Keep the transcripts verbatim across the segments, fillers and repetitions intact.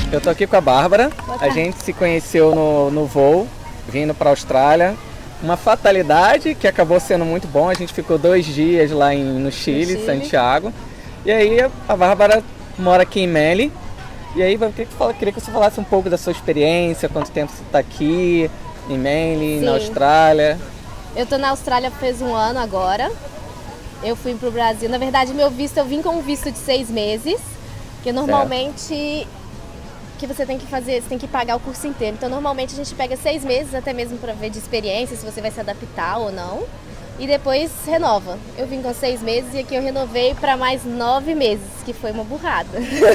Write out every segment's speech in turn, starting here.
Eu tô aqui com a Bárbara, a gente se conheceu no, no voo, vindo para a Austrália. Uma fatalidade que acabou sendo muito bom, a gente ficou dois dias lá em, no Chile, no Chile. Santiago. E aí a Bárbara mora aqui em Manly. E aí eu queria que você falasse um pouco da sua experiência, quanto tempo você está aqui em Manly, Sim. na Austrália. Eu tô na Austrália faz um ano agora. Eu fui pro Brasil. Na verdade, meu visto, eu vim com um visto de seis meses. Que normalmente certo. que você tem que fazer, você tem que pagar o curso inteiro. Então, normalmente a gente pega seis meses, até mesmo para ver de experiência, se você vai se adaptar ou não. E depois renova. Eu vim com seis meses e aqui eu renovei para mais nove meses, que foi uma burrada.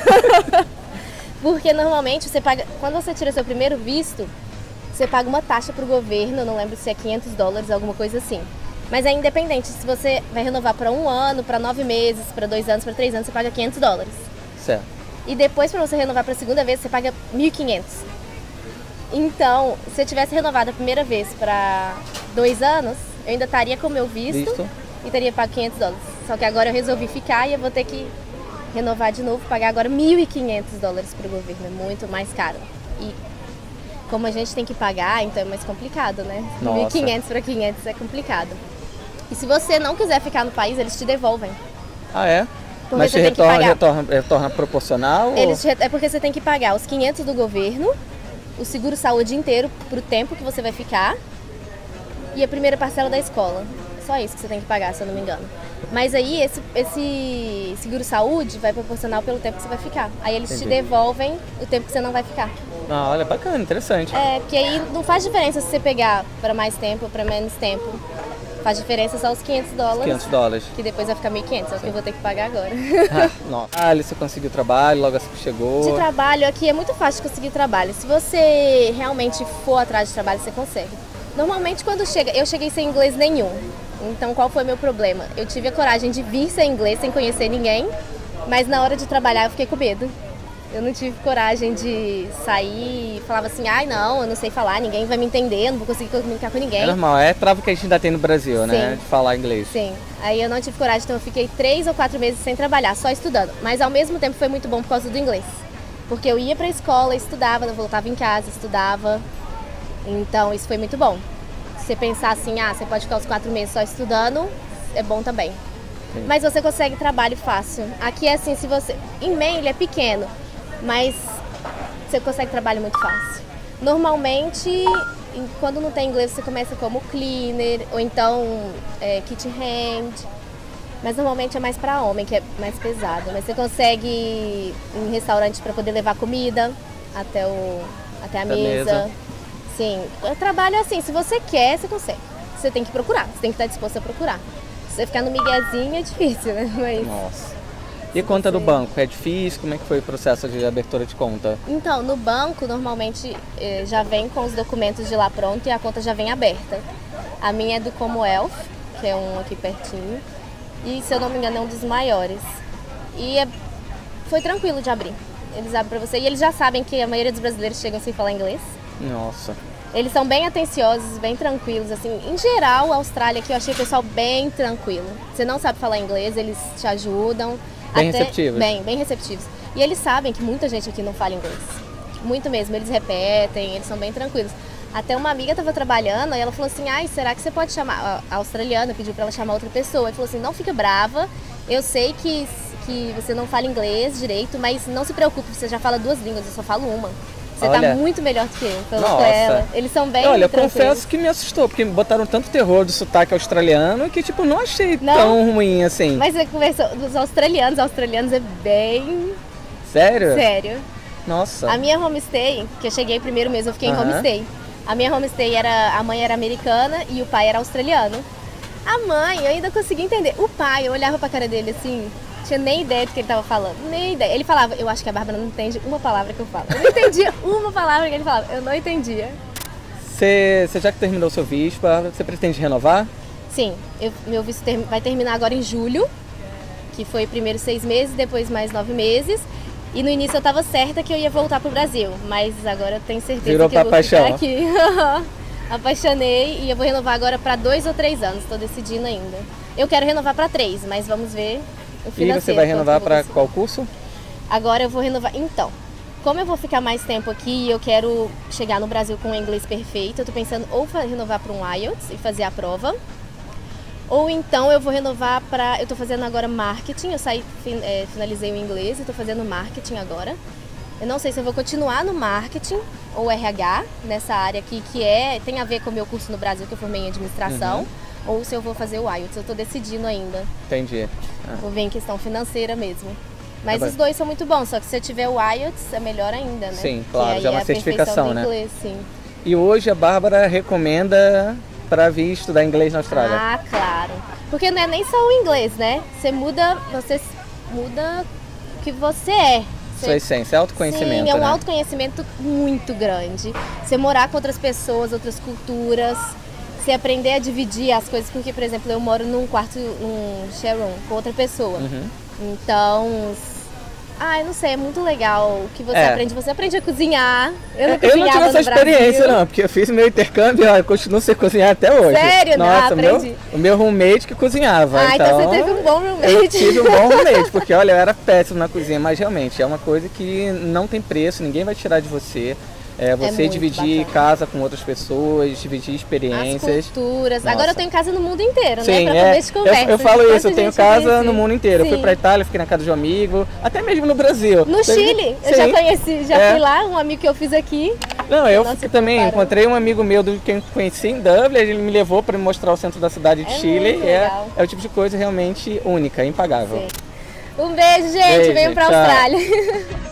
Porque normalmente você paga, quando você tira seu primeiro visto, você paga uma taxa para o governo, não lembro se é quinhentos dólares, alguma coisa assim. Mas é independente, se você vai renovar para um ano, para nove meses, para dois anos, para três anos, você paga quinhentos dólares. Certo. E depois, para você renovar para a segunda vez, você paga mil e quinhentos. Então, se eu tivesse renovado a primeira vez para dois anos, eu ainda estaria com o meu visto, visto e teria pago quinhentos dólares. Só que agora eu resolvi ficar e eu vou ter que renovar de novo, pagar agora mil e quinhentos dólares para o governo. É muito mais caro. E como a gente tem que pagar, então é mais complicado, né? Nossa. mil e quinhentos para quinhentos é complicado. E se você não quiser ficar no país, eles te devolvem. Ah, é? Porque Mas se retorna, retorna, retorna proporcional? Eles, ou... É porque você tem que pagar os quinhentos do governo, o seguro-saúde inteiro para o tempo que você vai ficar e a primeira parcela da escola. Só isso que você tem que pagar, se eu não me engano. Mas aí esse, esse seguro-saúde vai proporcional pelo tempo que você vai ficar. Aí eles Entendi. te devolvem o tempo que você não vai ficar. Ah, olha, bacana, interessante. É, porque aí não faz diferença se você pegar para mais tempo ou para menos tempo. Faz diferença só os quinhentos dólares. quinhentos dólares. Que depois vai ficar mil e quinhentos, é o que eu vou ter que pagar agora. Ah, nossa. Ah, você conseguiu trabalho, logo assim que chegou. De trabalho, aqui é muito fácil de conseguir trabalho. Se você realmente for atrás de trabalho, você consegue. Normalmente quando chega, eu cheguei sem inglês nenhum. Então qual foi o meu problema? Eu tive a coragem de vir sem inglês, sem conhecer ninguém. Mas na hora de trabalhar eu fiquei com medo. Eu não tive coragem de sair e falava assim, ai não, eu não sei falar, ninguém vai me entender, eu não vou conseguir comunicar com ninguém. É normal, é trava que a gente ainda tem no Brasil, Sim. né? De falar inglês. Sim, aí eu não tive coragem, então eu fiquei três ou quatro meses sem trabalhar, só estudando. Mas ao mesmo tempo foi muito bom por causa do inglês. Porque eu ia pra escola, estudava, eu voltava em casa, estudava. Então isso foi muito bom. Se você pensar assim, ah, você pode ficar os quatro meses só estudando, é bom também. Sim. Mas você consegue trabalho fácil. Aqui é assim, se você... Em Manly é pequeno. Mas você consegue trabalho muito fácil. Normalmente, quando não tem inglês, você começa como cleaner ou então é, kitchen hand. Mas normalmente é mais para homem, que é mais pesado. Mas você consegue ir em restaurante para poder levar comida até, o, até a mesa. mesa. Sim, o trabalho é assim, se você quer, você consegue. Você tem que procurar, você tem que estar disposto a procurar. Se você ficar no miguezinho é difícil, né? Mas... Nossa. E a conta do banco? É difícil? Como é que foi o processo de abertura de conta? Então, no banco, normalmente eh, já vem com os documentos de lá pronto e a conta já vem aberta. A minha é do Commonwealth, que é um aqui pertinho. E, se eu não me engano, é um dos maiores. E é, foi tranquilo de abrir. Eles abrem pra você. E eles já sabem que a maioria dos brasileiros chegam sem falar inglês. Nossa. Eles são bem atenciosos, bem tranquilos, assim. Em geral, a Austrália aqui eu achei o pessoal bem tranquilo. Você não sabe falar inglês, eles te ajudam. Bem Até, receptivos. Bem, bem receptivos. E eles sabem que muita gente aqui não fala inglês. Muito mesmo, eles repetem, eles são bem tranquilos. Até uma amiga estava trabalhando e ela falou assim, ai, será que você pode chamar... A australiana pediu para ela chamar outra pessoa. E falou assim, não fica brava, eu sei que, que você não fala inglês direito, mas não se preocupe, você já fala duas línguas, eu só falo uma. Você Olha, tá muito melhor do que eu, falou nossa. com ela. Eles são bem Olha, eu tranquilos. confesso que me assustou, porque botaram tanto terror do sotaque australiano que, tipo, não achei não, tão ruim assim. Mas você conversou dos australianos, australianos é bem... Sério? Sério. Nossa. A minha homestay, que eu cheguei primeiro mês, eu fiquei Uhum. em homestay. A minha homestay era, a mãe era americana e o pai era australiano. A mãe, eu ainda consegui entender. O pai, eu olhava pra cara dele assim, tinha nem ideia do que ele tava falando, nem ideia. Ele falava, eu acho que a Bárbara não entende uma palavra que eu falo. Eu não entendia uma palavra que ele falava, eu não entendia. Você, você já que terminou o seu visto, você pretende renovar? Sim, eu, meu visto ter, vai terminar agora em julho, que foi primeiro seis meses, depois mais nove meses. E no início eu tava certa que eu ia voltar pro Brasil, mas agora eu tenho certeza Virou que eu vou paixão. ficar aqui. Apaixonei e eu vou renovar agora para dois ou três anos, estou decidindo ainda. Eu quero renovar para três, mas vamos ver o financeiro. E você vai renovar para qual curso? Agora eu vou renovar, então, como eu vou ficar mais tempo aqui e eu quero chegar no Brasil com o inglês perfeito, eu tô pensando ou renovar para um I E L T S e fazer a prova, ou então eu vou renovar para... Eu tô fazendo agora marketing, eu saí, é, finalizei o inglês e tô fazendo marketing agora. Eu não sei se eu vou continuar no marketing ou R H, nessa área aqui, que é, tem a ver com o meu curso no Brasil, que eu formei em administração, uhum. ou se eu vou fazer o I E L T S, eu tô decidindo ainda. Entendi. Ah. Vou ver em questão financeira mesmo. Mas é os dois são muito bons, só que se eu tiver o I E L T S é melhor ainda, né? Sim, claro, já é uma certificação, né? Inglês, sim. E hoje a Bárbara recomenda para vir estudar inglês na Austrália? Ah, claro. Porque não é nem só o inglês, né? Você muda, você muda o que você é. Sua essência, autoconhecimento. Sim, é um né? autoconhecimento muito grande. Você morar com outras pessoas, outras culturas, você aprender a dividir as coisas, porque, por exemplo, eu moro num quarto, num share room com outra pessoa. Uhum. Então, ah, eu não sei, é muito legal o que você é. aprende. Você aprende a cozinhar. Eu não, eu não tive essa experiência, Brasil. não, porque eu fiz meu intercâmbio e eu continuo sem cozinhar até hoje. Sério? Nossa, não, aprendi. Meu, o meu roommate que cozinhava. Ah, então, então você teve um bom roommate. Eu tive um bom roommate, porque olha, eu era péssimo na cozinha, mas realmente é uma coisa que não tem preço, ninguém vai tirar de você. É você é dividir bacana. Casa com outras pessoas, dividir experiências. As culturas. Nossa. Agora eu tenho casa no mundo inteiro, Sim, né? Pra é. comer de conversa. Eu, eu falo isso, eu tenho casa conheci. no mundo inteiro. Sim. Eu fui pra Itália, fiquei na casa de um amigo, até mesmo no Brasil. No Sim. Chile, eu Sim. já conheci, já é. fui lá, um amigo que eu fiz aqui. Não, eu Nossa, também comparou. encontrei um amigo meu do que eu conheci em Dublin, ele me levou para me mostrar o centro da cidade de É Chile. muito É, legal. é o tipo de coisa realmente única, impagável. Sim. Um beijo, gente. Beijo, Venham pra tchau. Austrália.